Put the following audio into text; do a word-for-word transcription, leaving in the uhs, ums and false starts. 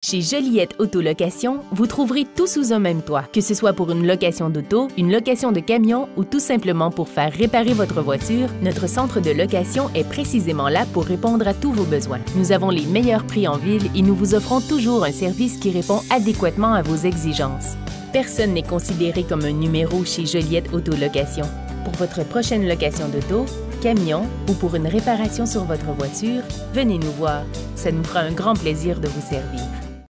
Chez Joliette Autolocation, vous trouverez tout sous un même toit, que ce soit pour une location d'auto, une location de camion ou tout simplement pour faire réparer votre voiture. Notre centre de location est précisément là pour répondre à tous vos besoins. Nous avons les meilleurs prix en ville et nous vous offrons toujours un service qui répond adéquatement à vos exigences. Personne n'est considéré comme un numéro chez Joliette Autolocation. Pour votre prochaine location d'auto, camion ou pour une réparation sur votre voiture, venez nous voir. Ça nous fera un grand plaisir de vous servir.